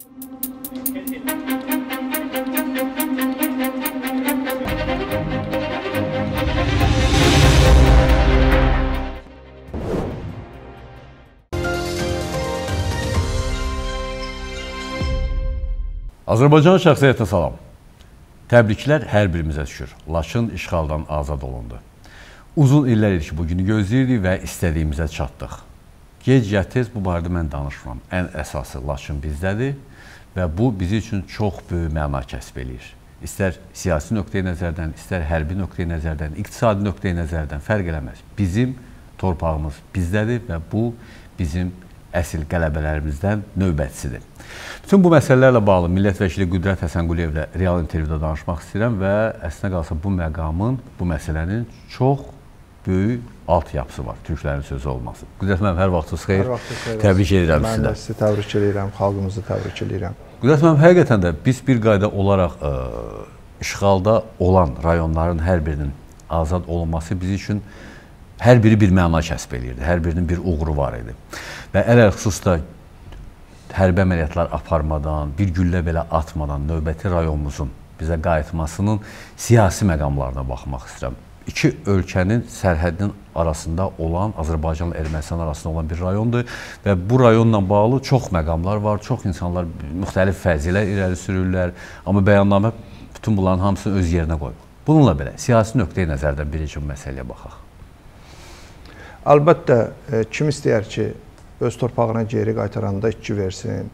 Azərbaycan şəxsiyyətinə salam. Təbriklər hər birimizə düşür. Laçın işğaldan azad olundu. Uzun illər ki, bugünü gözləyirdik və istədiyimizə çatdıq. Gec-ya tez bu barədə mən danışmam. Ən əsası Laçın bizdədir və bu bizi üçün çox böyük məna kəsb eləyir. İstər siyasi nöqteyi nəzərdən, istər hərbi nöqteyi nəzərdən, iqtisadi nöqteyi nəzərdən fərq eləməz. Bizim torpağımız bizdədir və bu bizim əsl qələbələrimizdən növbətçisidir. Bütün bu məsələlərlə bağlı millət vəkili Qüdrət Həsənquliyevlə real intervyuda danışmaq istəyirəm və əslində qalsa bu məqamın, bu məsələnin çox böyük altyapısı var, türklərin sözü olması. Qüdrət müəllim, hər vaxtınız xeyir. Hər vaxtınız xeyir. Təbrik edirəm sizə. Mən də sizi təbrik edirəm, xalqımızı təbrik edirəm. Qüdrət müəllim, həqiqətən də biz bir qayda olaraq işğalda olan rayonların hər birinin azad olunması bizim üçün hər biri bir məna kəsb eləyirdi, hər birinin bir uğuru var idi. Və ələlxüsusda hərbi əməliyyatlar aparmadan, bir güllə belə atmadan növbəti rayonumuzun bizə qayıtmasının siyasi məqamlarına baxmaq istəyirəm. İki ölkənin sərhədinin arasında olan, Azərbaycanla Ermənistan arasında olan bir rayondur və bu rayonla bağlı çox məqamlar var, çox insanlar müxtəlif fəzilər irəli sürürlər, amma bəyannamə bütün bunların hamısını öz yerinə qoyur. Bununla belə siyasi nöqteyi nəzərdən birinci məsələyə baxaq. Əlbəttə, kim istəyər ki, öz torpağına geri qaytaranda itki versin,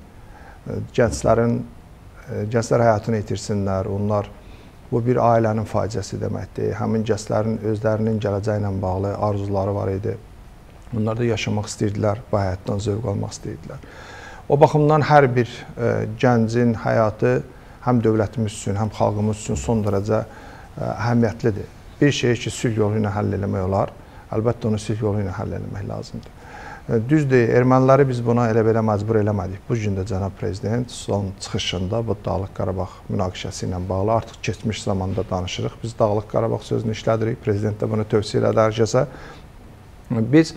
gənclər həyatını itirsinlər, onlar bu bir ailənin faciəsi deməkdir. Həmin gənclərin özlərinin gələcəyi ilə bağlı arzuları var idi. Onlar da yaşamaq istəyirdilər, bu həyatdan zövq almaq istəyirdilər. O baxımdan hər bir gəncin həyatı həm dövlətimiz üçün, həm xalqımız üçün son dərəcə əhəmiyyətlidir. Bir şeyi ki, sülh yolu ilə həll eləmək olar, əlbəttə onu sülh yolu ilə həll eləmək lazımdır. Düzdür, erməniləri biz buna elə-belə məcbur eləmədik. Bu gün də cənab prezident son çıxışında bu Dağlıq Qarabağ münaqişəsi ilə bağlı artıq keçmiş zamanda danışırıq. Biz Dağlıq Qarabağ sözünü işlədirik, prezident də bunu tövsiyə elədi hər kəsə. Biz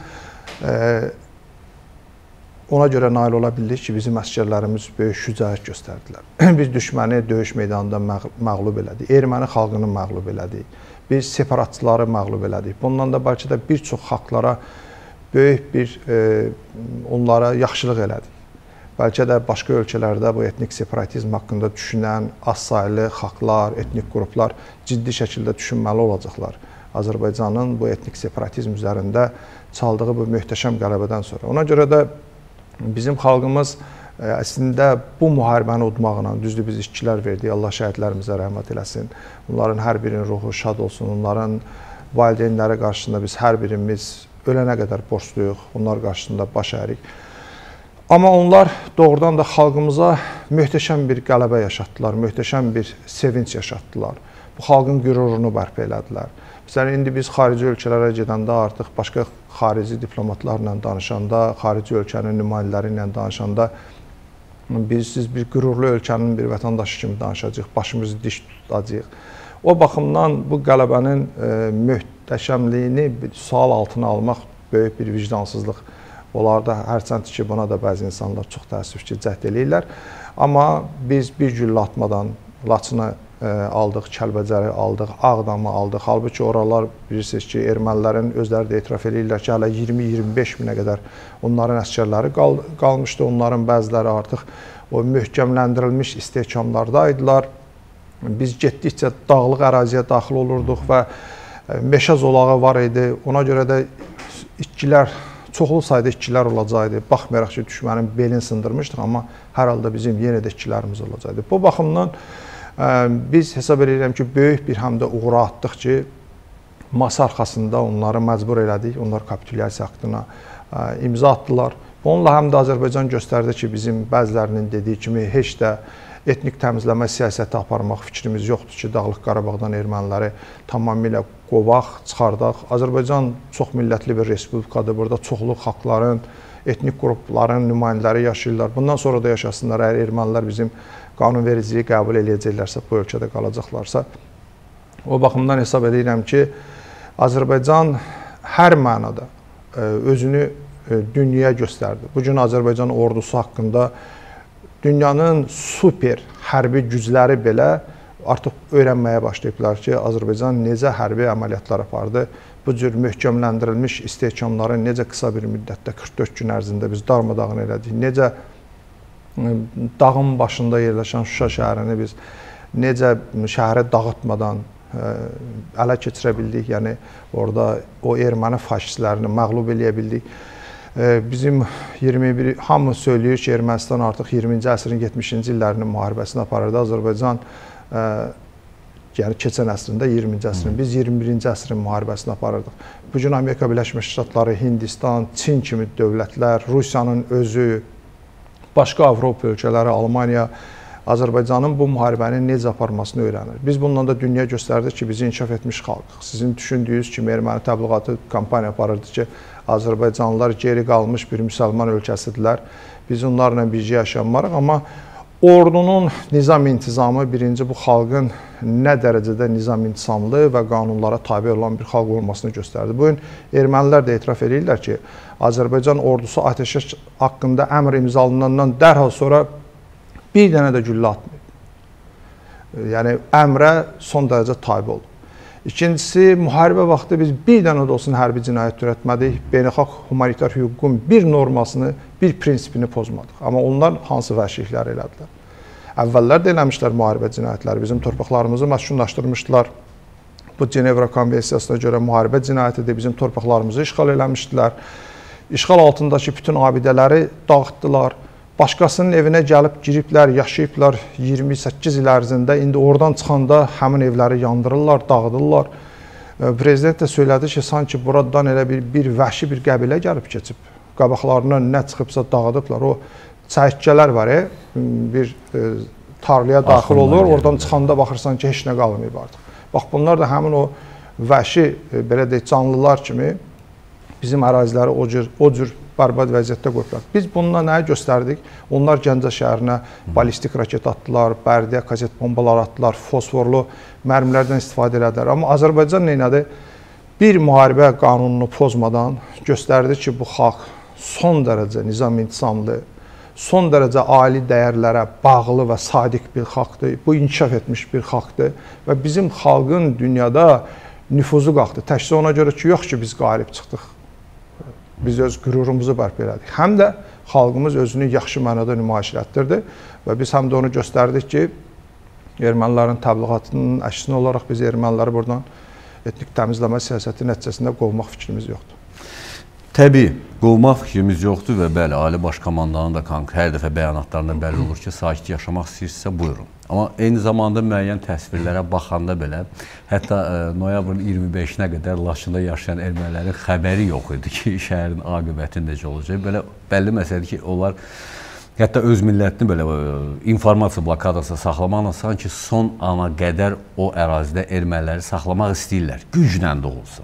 ona görə nail ola bildik ki, bizim əsgərlərimiz böyük şücaət göstərdilər. Biz düşməni döyüş meydanında məğlub elədik, erməni xalqını məğlub elədik, biz separatçıları məğlub elədik. Bundan da bəlkə də bir çox xalqlara böyük bir onlara yaxşılıq elədik. Bəlkə də başqa ölkələrdə bu etnik separatizm haqqında düşünən az saylı xalqlar, etnik qruplar ciddi şəkildə düşünməli olacaqlar. Azərbaycanın bu etnik separatizm üzərində çaldığı bu möhtəşəm qələbədən sonra. Ona görə də bizim xalqımız əslində bu müharibəni udmağına, düzdür biz işçilər verdik, Allah şəhidlərimizə rəhmət eləsin. Onların hər birinin ruhu şad olsun, onların valideynləri qarşısında biz hər birimiz ölənə qədər borcluyuq, onlar qarşısında baş əyirik. Amma onlar doğrudan da xalqımıza möhtəşəm bir qələbə yaşatdılar, möhtəşəm bir sevinç yaşatdılar. Bu xalqın qürurunu bərpa elədilər. Məsələn, indi biz xarici ölkələrə gedəndə artıq başqa xarici diplomatlarla danışanda, xarici ölkənin nümayəndələri ilə danışanda biz bir qürurlu ölkənin bir vətəndaşı kimi danışacağıq, başımızı diş tutacağıq. O baxımdan bu qələbənin möhtəşəmliyini sual altına almaq böyük bir vicdansızlıq olardı. Hərçənd ki, buna da bəzi insanlar çox təəssüf ki, cəhd eləyirlər. Amma biz bir güllə atmadan Laçını aldıq, Kəlbəcəri aldıq, Ağdamı aldıq. Halbuki oralar bilirsiniz ki, ermənilərin özləri də etiraf edirlər ki, hələ 20-25 minə qədər onların əsgərləri qalmışdı. Onların bəziləri artıq o möhkəmləndirilmiş istehkamlardaydılar. Biz getdikcə dağlıq əraziyə daxil olurduq və meşə zolağı var idi. Ona görə də itkilər, çoxlu sayda itkilər olacaqdı. Baxmayaraq ki, düşmənin belini sındırmışdıq, amma hər halda bizim yenə də itkilərimiz olacaqdı. Bu baxımdan biz hesab edirəm ki, böyük bir həm də uğura atdıq ki, masa arxasında onları məcbur elədik, onlar kapitulyasiya aktına imza atdılar. Bununla həm də Azərbaycan göstərdi ki, bizim bəzilərinin dediyi kimi heç də etnik təmizləmə siyasəti aparmaq fikrimiz yoxdur ki, Dağlıq Qarabağdan erməniləri tamamilə qovaq, çıxardaq. Azərbaycan çox millətli bir respublikadır. Burada çoxlu xalqların, etnik qrupların nümayəndələri yaşayırlar. Bundan sonra da yaşasınlar. Əgər ermənilər bizim qanunvericiliyi qəbul edəcəklərsə, bu ölkədə qalacaqlarsa. O baxımdan hesab edirəm ki, Azərbaycan hər mənada özünü dünyaya göstərdi. Bugün Azərbaycan ordusu haqqında dünyanın super hərbi gücləri belə artıq öyrənməyə başlayıblar ki, Azərbaycan necə hərbi əməliyyatlar apardı, bu cür möhkəmləndirilmiş istehkamları necə qısa bir müddətdə 44 gün ərzində biz darmadağın elədik, necə dağın başında yerləşən Şuşa şəhərini biz necə şəhəri dağıtmadan ələ keçirə bildik, yəni orada o erməni faşistlərini məğlub eləyə bildik. Bizim 21, hamı söyləyir ki, Ermənistan artıq 20-ci əsrin 70-ci illərinin müharibəsini aparırdı. Azərbaycan, yəni keçən əsrində 20-ci əsrin, biz 21-ci əsrin müharibəsini aparırdıq. Bugün Amerika Birləşmiş Ştatları, Hindistan, Çin kimi dövlətlər, Rusiyanın özü, başqa Avropa ölkələri, Almaniya, Azərbaycanın bu müharibəni necə aparmasını öyrənir. Biz bundan da dünya göstərdik ki, biz inkişaf etmiş xalqıq. Sizin düşündüyünüz kimi erməni təbliğatı kampaniya aparırdı ki, Azərbaycanlılar geri qalmış bir müsəlman ölkəsidirlər. Biz onlarla bircə yaşamarıq, amma ordunun nizam intizamı birinci bu xalqın nə dərəcədə nizam intizamlı və qanunlara tabe olan bir xalq olmasını göstərdi. Bugün ermənilər də etiraf edirlər ki, Azərbaycan ordusu atəşkəs haqqında əmr imzalanandan dərhal sonra bir dənə də güllə atmayıb. Yəni, əmrə son dərəcə tabi oldu. İkincisi, müharibə vaxtı biz bir dənə də olsun hərbi cinayət törətmədik, beynəlxalq humanitar hüququn bir normasını, bir prinsipini pozmadıq. Amma onlar hansı vəhşiliklər elədilər? Əvvəllər də eləmişlər müharibə cinayətləri, bizim torpaqlarımızı məskunlaşdırmışdılar. Bu Cenevra Konvensiyasına görə müharibə cinayətidir, bizim torpaqlarımızı işğal eləmişdilər. İşğal altındakı bütün abidələri dağıtdılar. Başqasının evinə gəlib, giriblər, yaşayıblar 28 il ərzində. İndi oradan çıxanda həmin evləri yandırırlar, dağıdırlar. Prezident də söylədi ki, sanki buradan elə bir vəhşi bir qəbilə gəlib keçib. Qabaqlarından nə çıxıbsa dağıdıblar. O çəyirtkələr var, bir tarlaya daxil olur, oradan çıxanda baxırsan ki, heç nə qalmayıb artıq. Bax, bunlar da həmin o vəhşi, belə deyək, canlılar kimi bizim əraziləri o cür bərbad vəziyyətdə qoyublar. Biz bununla nəyə göstərdik? Onlar Gəncə şəhərinə balistik raket atdılar, Bərdiyə kaset bombalar atdılar, fosforlu mərmilərdən istifadə elədilər. Amma Azərbaycan neynədi? Bir müharibə qanununu pozmadan göstərdi ki, bu xalq son dərəcə nizam intizamlı, son dərəcə ali dəyərlərə bağlı və sadiq bir xalqdır. Bu inkişaf etmiş bir xalqdır və bizim xalqın dünyada nüfuzu qalxdı. Təkcə ona görə ki, yox ki, biz qalib çıxdıq. Biz öz qürurumuzu bərpa elədik. Həm də xalqımız özünü yaxşı mənada nümayiş etdirdi və biz həm də onu göstərdik ki, ermənilərin təbliğatının əksinə olaraq biz erməniləri buradan etnik təmizləmə siyasəti nəticəsində qovmaq fikrimiz yoxdur. Təbii, qovmaq fikrimiz yoxdur və bəli, Ali Baş Komandanın da hər dəfə bəyanatlarında bəlli olur ki, sakit yaşamaq istəyirsə, buyurun. Amma eyni zamanda müəyyən təsvirlərə baxanda belə, hətta noyabrın 25-nə qədər Laçında yaşayan ermənilərin xəbəri yox idi ki, şəhərin aqibəti necə olacaq. Belə bəlli məsələdir ki, onlar hətta öz millətini belə informasiya blokadasında saxlamaqla sanki son ana qədər o ərazidə erməniləri saxlamaq istəyirlər, güclə də olsa.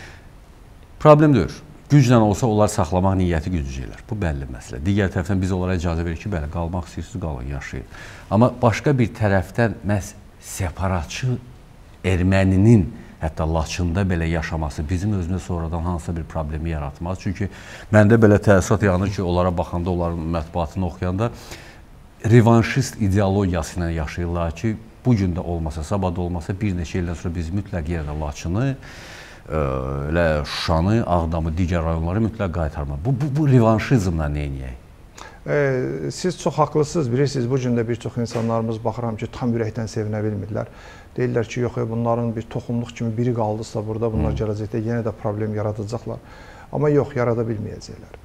Problem deyil. Güclə olsa onlar saxlamaq niyyəti güdəcəklər. Bu bəlli məsələ. Digər tərəfdən biz onlara icazə verir ki, bəli, qalmaq istəyirsiniz, qalın, yaşayın. Amma başqa bir tərəfdən məhz separatçı erməninin hətta Laçında belə yaşaması bizim özünə sonradan hansısa bir problemi yaratmaz. Çünki məndə belə təəssürat yaranır ki, onlara baxanda, onların mətbuatını oxuyanda revanşist ideologiyası ilə yaşayırlar ki, bu gün də olmasa, sabah da olmasa bir neçə ildən sonra biz mütləq yerdə Laçını, elə Şuşanı, Ağdamı, digər rayonları mütləq qaytarmaq. Bu revanşizmlə neyniyək? Siz çox haqlısınız. Bilirsiniz, bu gün də bir çox insanlarımız baxıram ki, tam ürəkdən sevinə bilmirlər. Deyirlər ki, yox, bunların bir toxumluq kimi biri qaldısa burada, bunlar gələcəkdə yenə də problem yaradacaqlar. Amma yox, yarada bilməyəcəklər.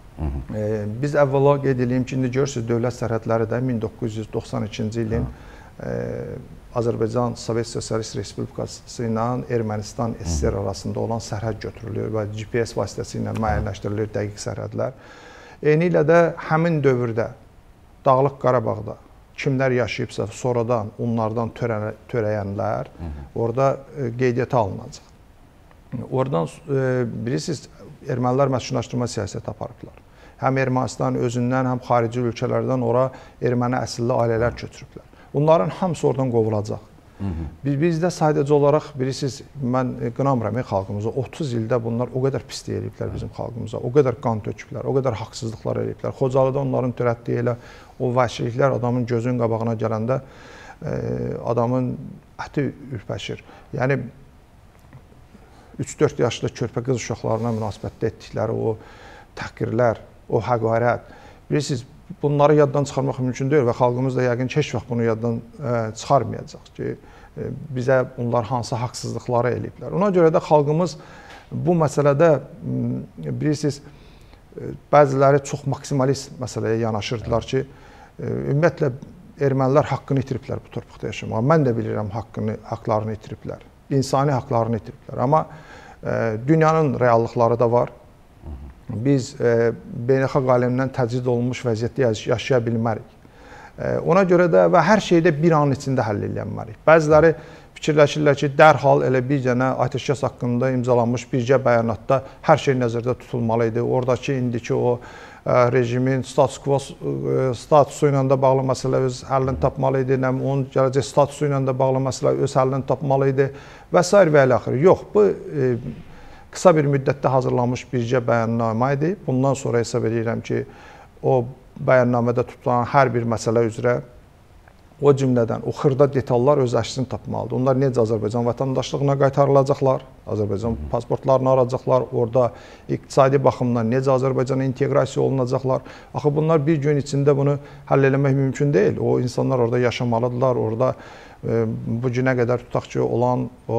Biz əvvəla qeyd edeyim ki, indi görürsünüz, dövlət sərhədləri də 1992-ci ilin Azərbaycan Sovet Sosialist Respublikası ilə Ermənistan SSR arasında olan sərhəd götürülür və GPS vasitəsilə müəyyənləşdirilir dəqiq sərhədlər. Eyni ilə də həmin dövrdə Dağlıq Qarabağda kimlər yaşayıbsa sonradan onlardan törəyənlər orada qeydiyyata alınacaq. Oradan bilirsiniz, ermənilər məskunlaşdırma siyasəti aparıblar. Həm Ermənistan özündən, həm xarici ölkələrdən ora erməni əsilli ailələr götürüblər. Bunların hamısı oradan qovulacaq. Biz də sadəcə olaraq bilirsiniz, mən qınamıram xalqımıza. 30 ildə bunlar o qədər pislik eləyiblər bizim xalqımıza. O qədər qan töküblər, o qədər haqsızlıqlar eləyiblər. Xocalıda onların törətdiyi elə o vəhşiliklər adamın gözünün qabağına gələndə adamın əti ürpəşir. Yəni 3-4 yaşlı körpə qız uşaqlarına münasibətdə etdikləri o təhqirlər, o həqarət. Bilirsiniz, bunları yaddan çıxarmaq mümkün deyil və xalqımız da yəqin ki, heç vaxt bunu yaddan çıxarmayacaq ki, bizə onlar hansı haqsızlıqları eləyiblər. Ona görə də xalqımız bu məsələdə, bilirsiniz, bəziləri çox maksimalist məsələyə yanaşırdılar ki, ümumiyyətlə, ermənilər haqqını itiriblər bu torpaqda yaşamağa. Mən də bilirəm haqlarını itiriblər, insani haqlarını itiriblər. Amma dünyanın reallıqları da var. Biz beynəlxalq aləmdən təcrid olunmuş vəziyyətdə yaşaya bilmərik. Ona görə də və hər şeydə bir an içində həll edilməlidir. Bəziləri fikirləşirlər ki, dərhal elə bir dənə atəşkəs haqqında imzalanmış birgə bəyanatda hər şey nəzərdə tutulmalı idi. Oradakı indiki o rejimin statusu ilə də bağlı məsələ öz həllini tapmalı idi. Onun gələcək statusu ilə də bağlı məsələ öz həllini tapmalı idi və s. və ilə axırı. Yox, bu qısa bir müddətdə hazırlanmış birgə bəyannamə idi. Bundan sonra hesab edirəm ki, o bəyannamədə tutulan hər bir məsələ üzrə o cümlədən, o xırda detallar öz əksini tapmalıdır. Onlar necə Azərbaycan vətəndaşlığına qaytarılacaqlar, Azərbaycan pasportlarını alacaqlar, orada iqtisadi baxımdan necə Azərbaycana inteqrasiya olunacaqlar. Axı bunlar bir gün içində bunu həll eləmək mümkün deyil. O insanlar orada yaşamalıdırlar, orada bu günə qədər tutaq ki, olan o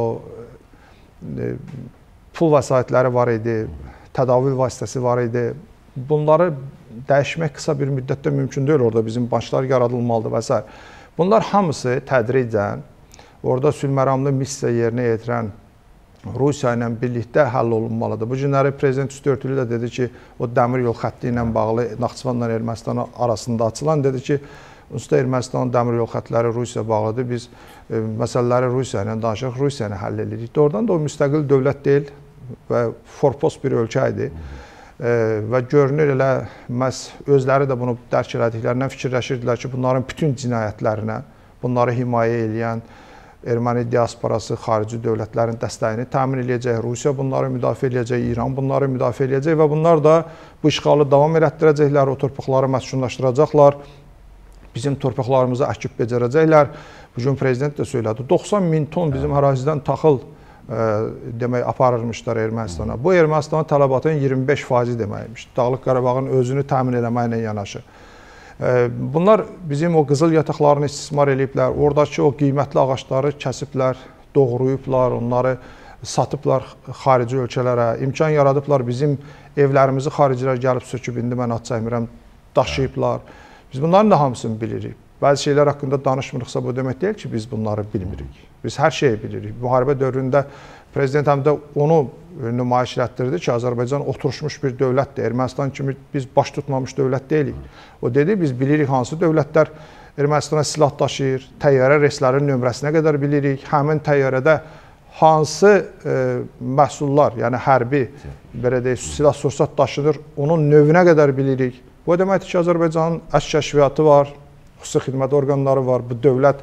pul vəsaitləri var idi, tədavül vasitəsi var idi. Bunları dəyişmək qısa bir müddətdə mümkün deyil. Orada bizim başlar yaradılmalıdır və s. Bunlar hamısı tədricən orada sülhməramlı missiya yerinə yetirən Rusiya ilə birlikdə həll olunmalıdır. Bu günləri Prezident Üstörtülü də dedi ki, o dəmir yol xətti ilə bağlı Naxçıvanla Ermənistan arasında açılan dedi ki, Usta Ermənistanın dəmir yol xətləri Rusiya bağlıdır. Biz məsələləri Rusiya ilə danışırıq, Rusiya ilə həll edirik. Doğrudan da o müstəqil dövlət deyil və forpost bir ölkə idi. Və görünür elə məhz özləri də bunu dərk elədiklərindən fikirləşirdilər ki, bunların bütün cinayətlərinə, bunları himayə eləyən erməni diasporası, xarici dövlətlərin dəstəyini təmin eləyəcək, Rusiya bunları müdafiə eləyəcək, İran bunları müdafiə eləyəcək və bunlar da bu işğalı davam elətdirəcəklər, o torpaqları məskunlaşdıracaqlar, bizim torpaqlarımızı əkib becərəcəklər. Bugün prezident də söylədi, 90 min ton bizim ərazidən taxıl demək aparırmışlar Ermənistana. Bu Ermənistanın tələbatının 25% deməkmiş. Dağlıq Qarabağın özünü təmin eləməklə yanaşı. Bunlar bizim o qızıl yataqlarını istismar eləyiblər. Oradakı o qiymətli ağacları kəsiblər, doğrayıblar, onları satıblar xarici ölkələrə, imkan yaradıblar. Bizim evlərimizi xaricilər gəlib söküb, indi mən ad çəkmirəm, daşıyıblar. Biz bunların da hamısını bilirik. Bəzi şeylər haqqında danışmırıqsa bu demək deyil ki, biz bunları bilmirik. Biz hər şeyi bilirik. Müharibə dövründə prezident həm də onu nümayiş etdirdi ki, Azərbaycan oturmuş bir dövlətdir. Ermənistan kimi biz baş tutmamış dövlət deyilik. O dedi, biz bilirik hansı dövlətlər Ermənistana silah daşıyır, təyyarə reyslərinin nömrəsinə qədər bilirik. Həmin təyyarədə hansı məhsullar, yəni hərbi, belə deyək, silah-sursat daşınır, onun növünə qədər bilirik. Bu deməkdir ki, Azərbaycanın əks kəşfiyyatı var, xüsusi xidmət orqanları var, bu dövlət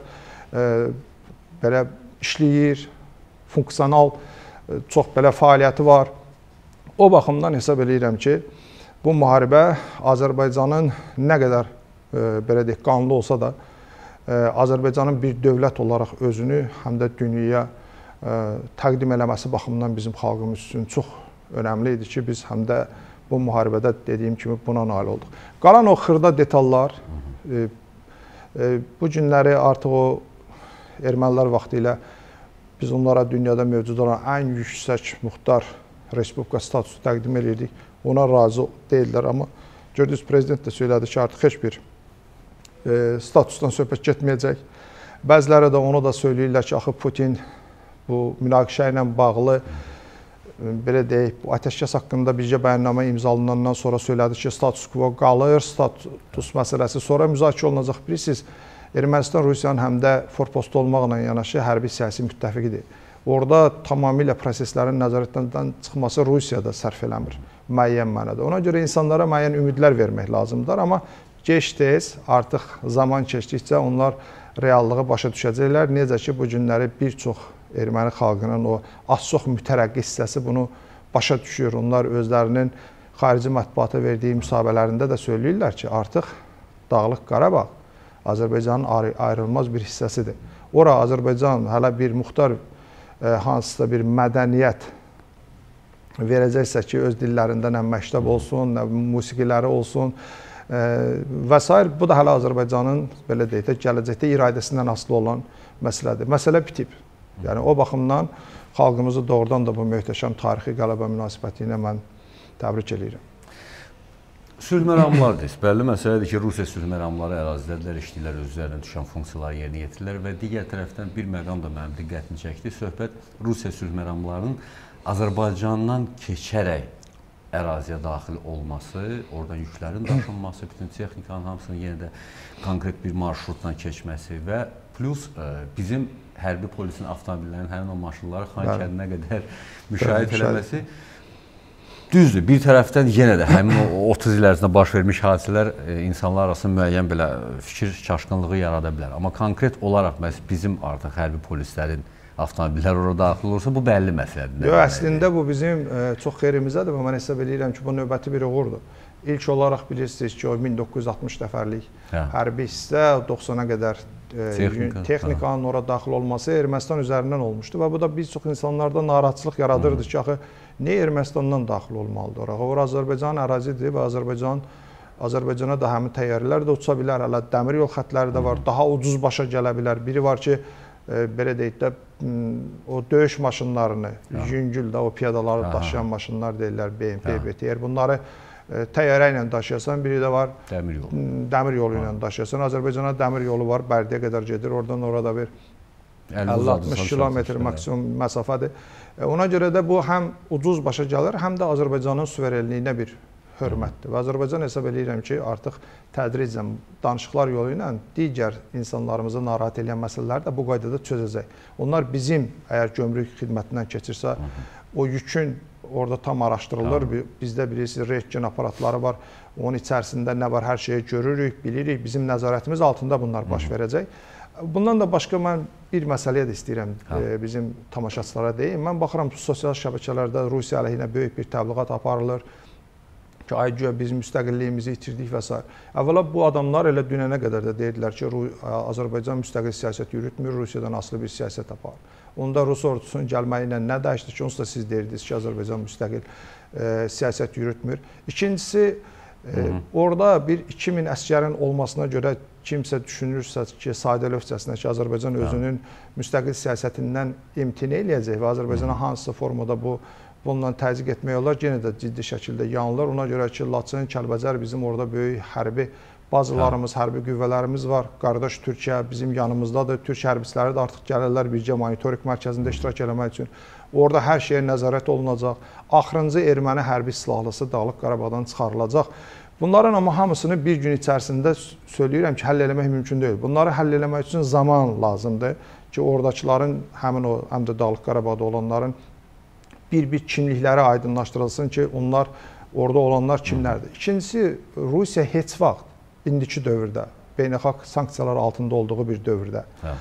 belə işləyir, funksional çox belə fəaliyyəti var. O baxımdan hesab edirəm ki, bu müharibə Azərbaycanın nə qədər belə deyək, qanlı olsa da, Azərbaycanın bir dövlət olaraq özünü həm də dünyaya təqdim eləməsi baxımından bizim xalqımız üçün çox önəmli idi ki, biz həm də bu müharibədə dediyim kimi buna nail olduq. Qalan o xırda detallar, bu günləri artıq o ermənilər vaxtı ilə biz onlara dünyada mövcud olan ən yüksək muxtar respublika statusu təqdim edirdik. Ona razı deyirlər, amma gördünüz, prezident də söylədi ki, artıq heç bir statusdan söhbət getməyəcək. Bəziləri də onu da söyləyirlər ki, axı Putin bu münaqişə ilə bağlı belə deyək, bu atəşkəs haqqında birgə bəyannamə imzalanandan sonra söylədi ki, status quo qalır, status məsələsi sonra müzakirə olunacaq. Bilirsiniz, Ermənistan Rusiyanın həm də forpost olmaqla yanaşı hərbi siyasi müttəfiqidir. Orada tamamilə proseslərin nəzarətdən çıxması Rusiyada sərf eləmir müəyyən mənada. Ona görə insanlara müəyyən ümidlər vermək lazımdır, amma Gec-tez artıq zaman keçdikcə onlar reallığı başa düşəcəklər. Necə ki, bu günləri bir çox erməni xalqının o az-çox mütərəqqi hissəsi bunu başa düşür. Onlar özlərinin xarici mətbuata verdiyi müsahibələrində də söyləyirlər ki, artıq Dağlıq Qarabağ Azərbaycanın ayrılmaz bir hissəsidir. Ora Azərbaycan hələ bir muxtar hansısa bir mədəniyyət verəcəksə ki, öz dillərində nə məktəb olsun, nə musiqiləri olsun və s. Bu da hələ Azərbaycanın, belə deyək də, gələcəkdə iradəsindən asılı olan məsələdir. Məsələ bitib. Yəni, o baxımdan xalqımızı doğrudan da bu möhtəşəm tarixi qələbə münasibəti ilə mən təbrik edirəm. Sülh məramlardır. Bəlli məsələdir ki, Rusiya sülh məramları ərazidədirlər, işləyirlər, özlərinə düşən funksiyaları yerinə yetirirlər və digər tərəfdən bir məqam da mənim diqqətimi çəkdi. Söhbət Rusiya sülh məramlarının Azərbaycandan keçərək əraziyə daxil olması, oradan yüklərin daşınması, bütün texnikanın hamısının yenə də konkret bir marşrutla keçməsi və plus bizim hərbi polisin avtomobillərinin həmin o maşınları Xankəndinə qədər müşahidə eləməsi düzdür. Bir tərəfdən yenə də həmin o 30 il ərzində baş vermiş hadisələr insanlar arasında müəyyən belə fikir çaşqınlığı yarada bilər. Amma konkret olaraq bizim artıq hərbi polislərin avtomobillər orada daxil olursa, bu bəlli məsələdir. Yox, əslində bu bizim çox xeyrimizədir və mən hesab edirəm ki, bu növbəti bir uğurdur. İlk olaraq bilirsiniz ki, o 1960 nəfərlik hərbi hissə 90-a qədər texnikanın orada daxil olması Ermənistan üzərindən olmuşdu və bu da bir çox insanlarda narahatçılıq yaradırdı ki, axı, niyə Ermənistandan daxil olmalıdır oraya? Ora Azərbaycan ərazidir və Azərbaycana da həmin təyyarələr də uça bilər, hələ dəmir yol xətləri də var, daha ucuz başa gələ bilər. Biri var ki, belə deyək də, o döyüş maşınlarını, yüngül də o piyadaları daşıyan maşınlar deyirlər, BMP, BTR, bunları təyyarə ilə daşıyasan, biri də var dəmir yolu ilə daşıyasan. Azərbaycana dəmir yolu var, Bərdiyə qədər gedir, oradan orada bir 50-60 kilometr maksimum məsafədir. Ona görə də bu həm ucuz başa gəlir, həm də Azərbaycanın suverenliyinə bir hörmətdir. Və Azərbaycan hesab edirəm ki, artıq tədricən danışıqlar yolu ilə digər insanlarımızı narahat edən məsələləri də bu qaydada çözəcək. Onlar bizim, əgər gömrük xidmətindən keçirsə, o yükün orada tam araşdırılır. Bizdə bilirsiniz, rentgen aparatları var. Onun içərisində nə var, hər şeyi görürük, bilirik. Bizim nəzarətimiz altında bunlar baş verəcək. Bundan da başqa mən bir məsələyə də istəyirəm bizim tamaşaçılara deyim. Mən baxıram sosial şəbəkələrdə Rusiya əleyhinə böyük bir təbliğat aparılır ki, ay güya biz müstəqilliyimizi itirdik və s. Əvvəla bu adamlar elə dünənə qədər də deyirdilər ki, Azərbaycan müstəqil siyasət yürütmür, Rusiyadan asılı bir siyasət apar. Onda Rus ordusunun gəlməyi ilə nə dəyişdi ki, onsuz da siz deyirdiniz ki, Azərbaycan müstəqil siyasət yürütmür. İkincisi, orada bir 2000 əsgərin olmasına görə kimsə düşünürsə ki, sadəlövhcəsinə ki, Azərbaycan özünün müstəqil siyasətindən imtina eləyəcək və Azərbaycana hansısa formada bundan təzyiq etmək olar, yenə də ciddi şəkildə yanılır. Ona görə ki, Laçın, Kəlbəcər bizim orada böyük hərbi bazalarımız, hərbi qüvvələrimiz var. Qardaş Türkiyə bizim yanımızdadır. Türk hərbiçiləri də artıq gəlirlər bircə monitoring mərkəzində iştirak eləmək üçün. Orada hər şeyə nəzarət olunacaq. Axırıncı erməni hərbi silahlısı Dağlıq Qarabağdan çıxarılacaq. Bunların amma hamısını bir gün içərisində söyləyirəm ki, həll eləmək mümkün deyil. Bunları həll eləmək üçün zaman lazımdır ki, oradakıların, həmin o, həm də Dağlıq Qarabağda olanların bir kimlikləri aydınlaşdırılsın ki, onlar, orada olanlar kimlərdir. İkincisi, Rusiya heç vaxt indiki dövrdə, beynəlxalq sanksiyalar altında olduğu bir dövrdə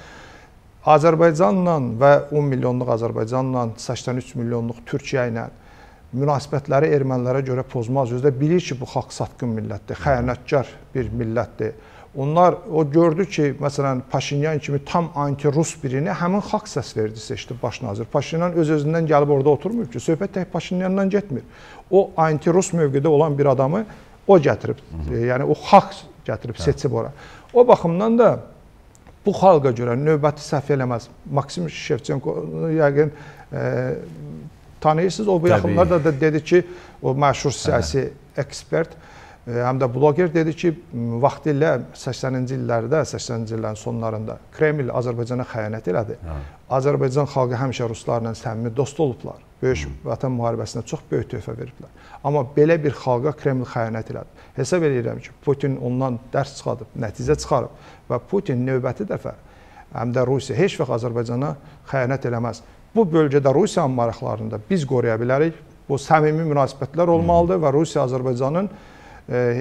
Azərbaycanla və 10 milyonluq Azərbaycanla, 83 milyonluq Türkiyə ilə münasibətləri ermənilərə görə pozmaz. Özdə bilir ki, bu xalq satqın millətdir, xəyanətkar bir millətdir. Onlar, o gördü ki, məsələn, Paşinyan kimi tam anti-Rus birini həmin xalq səs verdi, seçdi baş nazir. Paşinyan öz-özündən gəlib orada oturmur ki, söhbət tək Paşinyandan getmir. O anti-Rus mövqedə olan bir adamı o gətirib, yəni o xalq gətirib, seçib ora. O baxımdan da bu xalqa görə növbəti səhv eləməz. Maksim Şevçenko, yəqin tanıyırsınız, o bu yaxınlarda da dedi ki, o məşhur siyasi ekspert, həm də bloger dedi ki, vaxtilə 80-ci illərdə, 80-ci illərin sonlarında Kreml Azərbaycana xəyanət elədi. Azərbaycan xalqı həmişə ruslarla səmimi dost olublar. Böyük vətən müharibəsinə çox böyük töhfə veriblər. Amma belə bir xalqa Kreml xəyanət elədi. Hesab edirəm ki, Putin ondan dərs çıxarıb, nəticə çıxarıb və Putin növbəti dəfə, həm də Rusiya heç vaxt Azərbaycana xəyanət eləməz. Bu bölgədə Rusiyanın maraqlarında biz qoruya bilərik. Bu səmimi münasibətlər olmalıdır və Rusiya Azərbaycanın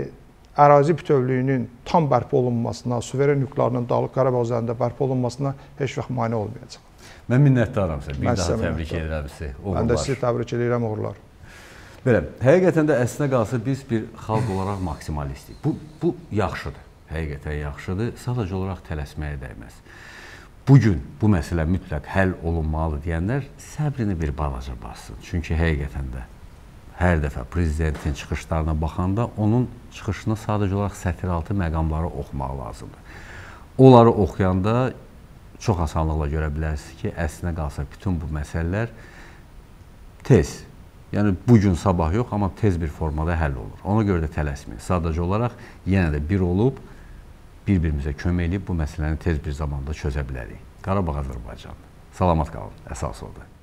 ərazi bütövlüyünün tam bərpa olunmasına, suveren hüquqlarının Dağlıq Qarabağ üzərində bərpa olunmasına heç vaxt mane olmayacaq. Mən minnətdaram sizə. Bir daha təbrik edirəm sizi. Mən də sizi təbrik edirəm, uğurlar. Belə, həqiqətən də əslinə qalsa biz bir xalq olaraq maksimalistik. Bu yaxşıdır, həqiqətən yaxşıdır. Sadəcə olaraq tələsməyə dəyməz. Bugün bu məsələ mütləq həll olunmalıdır deyənlər səbrini bir balaca bassın. Çünki həqiqətən də hər dəfə prezidentin çıxışlarına baxanda onun çıxışını sadəcə olaraq sətiraltı məqamları oxumaq lazımdır. Onları oxuyanda çox asanlıqla görə bilərsiniz ki, əslinə qalsa bütün bu məsələlər tez, yəni bugün, sabah yox, amma tez bir formada həll olur. Ona görə də tələsməyin. Sadəcə olaraq yenə də bir olub, bir-birimizə kömək edib bu məsələni tez bir zamanda çözə bilərik. Qarabağ Azərbaycan. Salamat qalın, əsas odur.